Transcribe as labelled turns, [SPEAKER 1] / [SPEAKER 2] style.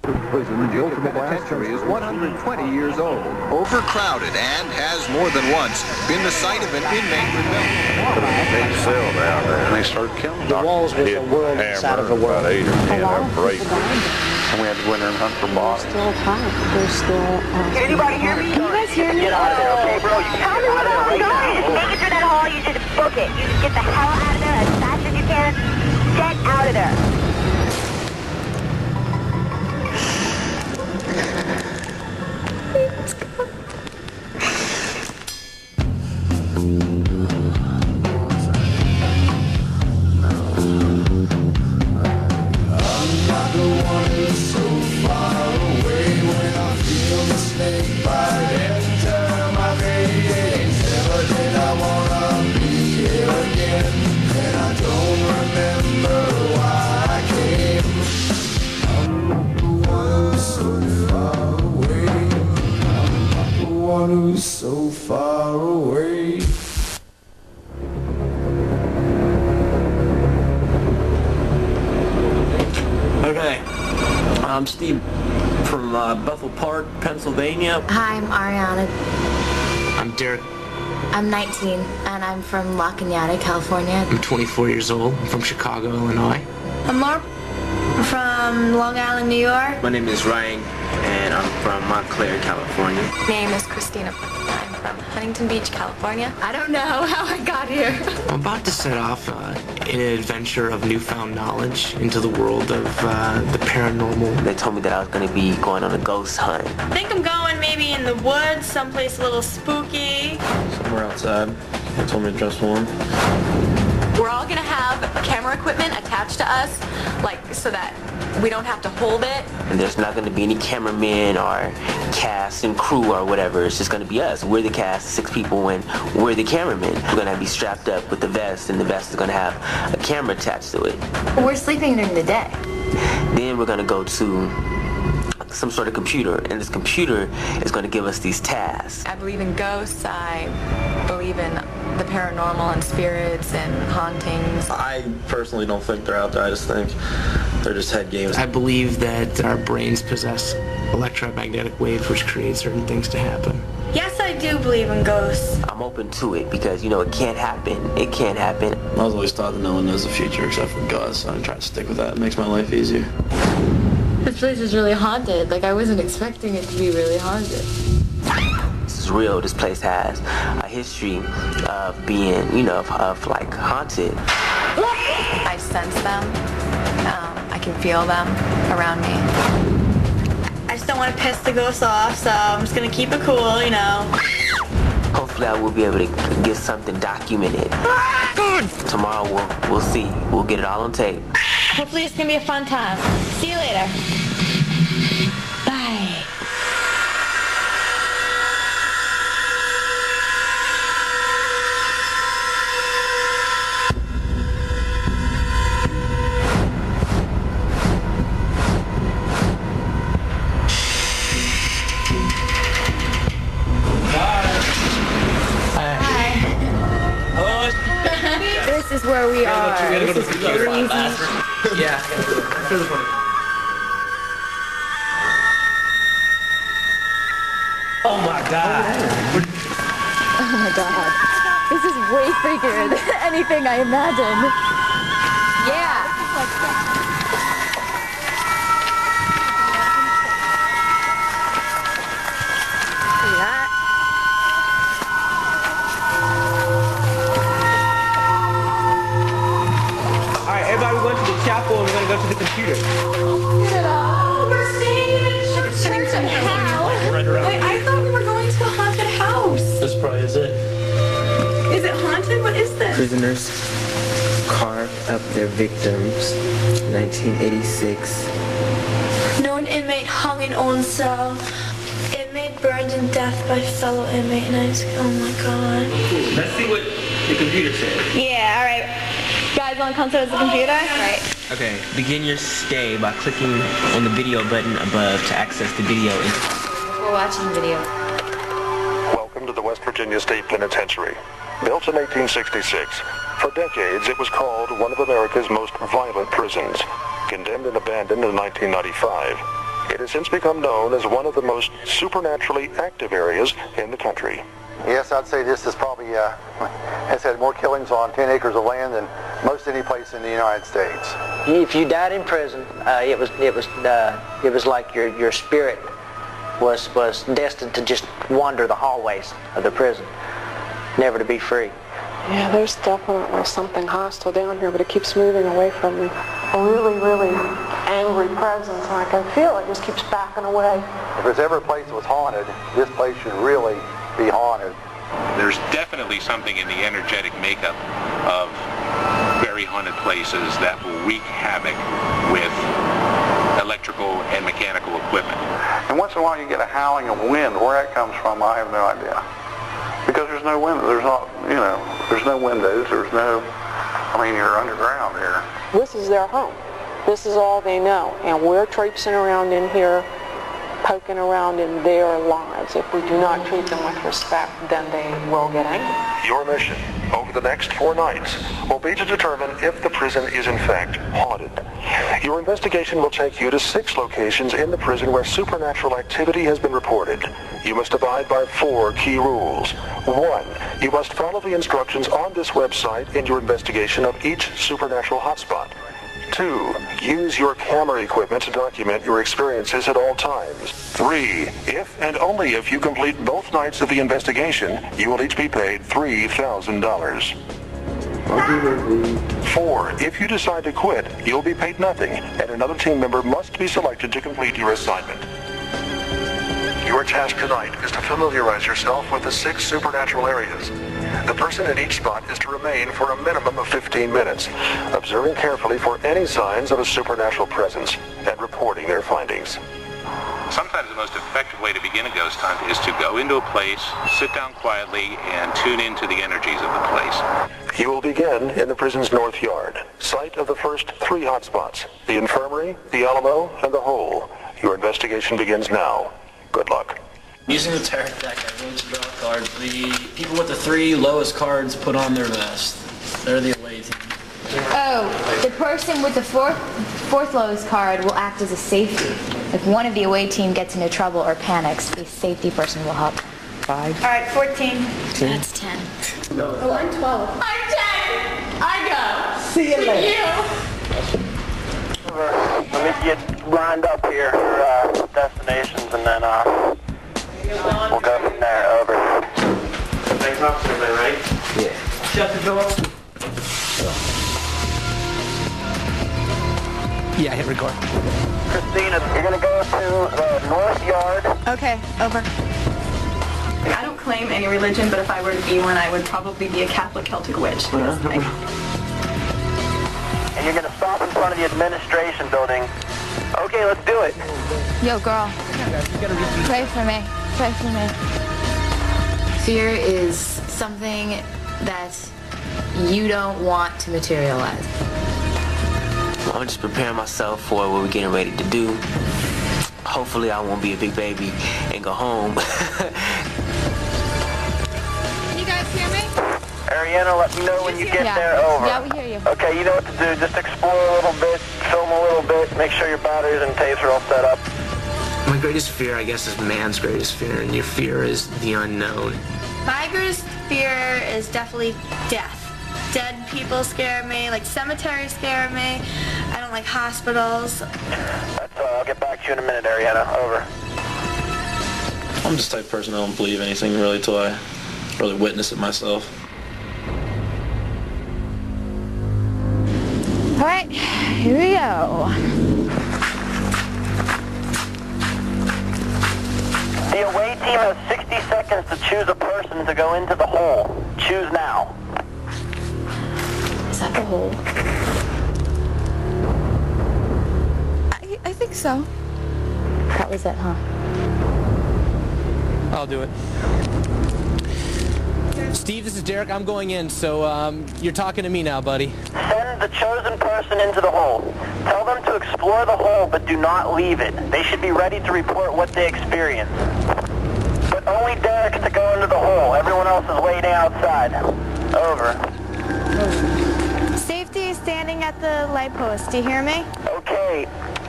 [SPEAKER 1] Prison, the ultimate penitentiary is 120 years old.
[SPEAKER 2] Overcrowded and has more than once been the site of an inmate rebellion.
[SPEAKER 3] Put a big cell down there and they started killing
[SPEAKER 4] the walls was a world inside of a world.
[SPEAKER 3] About 8 or 10 of them break.
[SPEAKER 5] And we had to go in there and hunt for bodies.
[SPEAKER 6] Still hot. They're still.
[SPEAKER 7] Can anybody hear me?
[SPEAKER 6] Can you guys hear me?
[SPEAKER 7] Get out of there, okay, bro? You
[SPEAKER 6] Tell me where I'm going.
[SPEAKER 7] make it through that hall. You just book it. You just get the hell out of there as fast as you can. Get out of there.
[SPEAKER 8] Who's so far away.
[SPEAKER 9] Okay, I'm Steve from Bethel Park, Pennsylvania.
[SPEAKER 10] Hi, I'm Ariana.
[SPEAKER 11] I'm Derek.
[SPEAKER 10] I'm 19, and I'm from La Cañada, California.
[SPEAKER 11] I'm 24 years old. I'm from Chicago, Illinois.
[SPEAKER 12] I'm Mark. I'm from Long Island, New York.
[SPEAKER 13] My name is Ryan, and I'm from Montclair, California.
[SPEAKER 14] My name is Christina. I'm from Huntington Beach, California. I don't know how I got here.
[SPEAKER 11] I'm about to set off in an adventure of newfound knowledge into the world of the paranormal.
[SPEAKER 13] They told me that I was going to be going on a ghost hunt.
[SPEAKER 12] I think I'm going maybe in the woods, someplace a little spooky.
[SPEAKER 9] Somewhere outside. They told me to dress warm.
[SPEAKER 14] We're all gonna have camera equipment attached to us, like, so that we don't have to hold it.
[SPEAKER 13] And there's not going to be any cameramen or cast and crew or whatever. It's just going to be us. We're the cast, 6 people, and we're the cameramen. We're going to be strapped up with the vest, and the vest is going to have a camera attached to it.
[SPEAKER 10] We're sleeping during the day.
[SPEAKER 13] Then we're going to go to some sort of computer, and this computer is going to give us these tasks.
[SPEAKER 14] I believe in ghosts. I believe in the paranormal and spirits and hauntings.
[SPEAKER 9] I personally don't think they're out there. I just think they're just head games.
[SPEAKER 11] I believe that our brains possess electromagnetic waves which create certain things to happen.
[SPEAKER 12] Yes, I do believe in ghosts.
[SPEAKER 13] I'm open to it because, you know, it can't happen. It can't happen.
[SPEAKER 9] I was always taught that no one knows the future except for God, so I'm trying to stick with that. It makes my life easier.
[SPEAKER 10] This place is really haunted. Like, I wasn't expecting it to be really haunted.
[SPEAKER 13] This is real. This place has a history of being, you know, of like haunted.
[SPEAKER 14] I sense them. I can feel them around me.
[SPEAKER 12] I just don't want to piss the ghosts off, so I'm just gonna keep it cool, you know.
[SPEAKER 13] Hopefully I will be able to get something documented. Tomorrow we'll see. We'll get it all on tape.
[SPEAKER 12] Hopefully it's gonna be a fun time. See you later. Bye.
[SPEAKER 10] This is where we are. This is crazy.
[SPEAKER 11] Yeah.
[SPEAKER 9] Oh my God.
[SPEAKER 10] Oh my God. This is way freakier than anything I imagined. Yeah. See that?
[SPEAKER 13] Alright, everybody, we're going to the chapel and we're going to go to the computer.
[SPEAKER 12] Oh, we're staying in hell. Wait, I thought we were going to a haunted house.
[SPEAKER 9] This probably is it.
[SPEAKER 12] Is it haunted? What is this?
[SPEAKER 13] Prisoners carved up their victims. 1986.
[SPEAKER 12] Known inmate hung in own cell. Inmate burned to death by fellow inmate. Oh my God.
[SPEAKER 13] Let's see what the computer says.
[SPEAKER 12] Yeah, alright. Guys, want to come to the computer? Right.
[SPEAKER 13] Okay, begin your stay by clicking on the video button above to access the video.
[SPEAKER 10] We're watching video.
[SPEAKER 3] Welcome to the West Virginia State Penitentiary. Built in 1866, for decades it was called one of America's most violent prisons. Condemned and abandoned in 1995, It has since become known as one of the most supernaturally active areas in the country.
[SPEAKER 5] Yes, I'd say this is probably has had more killings on 10 acres of land than most any place in the United States.
[SPEAKER 4] If you died in prison, it was like your spirit was destined to just wander the hallways of the prison, never to be free.
[SPEAKER 6] Yeah, there's definitely something hostile down here, but it keeps moving away from me. A really, really angry presence, and I can feel it just keeps backing away.
[SPEAKER 5] If there's ever a place that was haunted, this place should really be haunted.
[SPEAKER 15] There's definitely something in the energetic makeup of very haunted places that will wreak havoc with electrical and mechanical equipment.
[SPEAKER 5] And once in a while you get a howling of wind. Where that comes from, I have no idea. Because there's no window, there's no windows, you're underground here.
[SPEAKER 6] This is their home. This is all they know, and we're traipsing around in here, poking around in their lives. If we do not treat them with respect, then they will get angry.
[SPEAKER 3] Your mission over the next 4 nights will be to determine if the prison is in fact haunted. Your investigation will take you to 6 locations in the prison where supernatural activity has been reported. You must abide by 4 key rules. 1, you must follow the instructions on this website in your investigation of each supernatural hotspot. 2, use your camera equipment to document your experiences at all times. 3, if and only if you complete both nights of the investigation, you will each be paid $3,000. 4, if you decide to quit, you'll be paid nothing, and another team member must be selected to complete your assignment. Your task tonight is to familiarize yourself with the 6 supernatural areas. The person in each spot is to remain for a minimum of 15 minutes, observing carefully for any signs of a supernatural presence and reporting their findings.
[SPEAKER 15] Sometimes the most effective way to begin a ghost hunt is to go into a place, sit down quietly, and tune into the energies of the place.
[SPEAKER 3] You will begin in the prison's north yard, site of the first 3 hotspots, the infirmary, the Alamo, and the hole. Your investigation begins now. Good luck.
[SPEAKER 9] Using the tarot deck, I wrote to draw a card. The people with the 3 lowest cards put on their vest. They're the away team.
[SPEAKER 10] Oh, the person with the fourth lowest card will act as a safety. If one of the away team gets into trouble or panics, the safety person will help.
[SPEAKER 12] 5. All right, 14.
[SPEAKER 10] That's 10.
[SPEAKER 12] Oh, I'm 12. I'm 10. I go.
[SPEAKER 6] See you later.
[SPEAKER 4] Let me get lined up here for destinations, and then we'll go from there. Over.
[SPEAKER 11] Thanks, officer, am I right?
[SPEAKER 4] Yeah.
[SPEAKER 11] Shut the door.
[SPEAKER 16] Yeah, hit record.
[SPEAKER 4] Christina, you're going to go to the north yard.
[SPEAKER 14] Okay, over. I don't claim any religion, but if I were to be one, I would probably be a Catholic Celtic witch.
[SPEAKER 4] And you're going to stop in front of the administration building. Okay, let's do it.
[SPEAKER 10] Yo, girl. Pray for me. Pray for me. Fear is something that you don't want to materialize.
[SPEAKER 13] I'm just preparing myself for what we're getting ready to do. Hopefully I won't be a big baby and go home.
[SPEAKER 10] Can you guys hear me?
[SPEAKER 4] Ariana, let me know when you get there. Over.
[SPEAKER 10] Yeah, we hear you.
[SPEAKER 4] Okay, you know what to do. Just explore a little bit, film a little bit, make sure your batteries and tapes are all set up.
[SPEAKER 11] My greatest fear, I guess, is man's greatest fear, and your fear is the unknown.
[SPEAKER 12] My greatest fear is definitely death. Dead people scare me, like cemeteries scare me. I don't like hospitals.
[SPEAKER 4] That's I'll get back to you in a minute, Ariana. Over.
[SPEAKER 9] I'm just the type of person I don't believe anything really till I really witness it myself.
[SPEAKER 10] All right, here we go.
[SPEAKER 4] The away team has 60 seconds to choose a person to go into the hole. Choose now.
[SPEAKER 10] Is that the hole?
[SPEAKER 14] I think so.
[SPEAKER 10] That was it, huh?
[SPEAKER 16] I'll do it. Steve, this is Derek. I'm going in, so you're talking to me now, buddy.
[SPEAKER 4] Send the chosen person into the hole. Tell them to explore the hole, but do not leave it. They should be ready to report what they experienced. But only Derek to go into the hole. Everyone else is waiting outside. Over.
[SPEAKER 12] Safety is standing at the light post. Do you hear me?
[SPEAKER 4] Okay.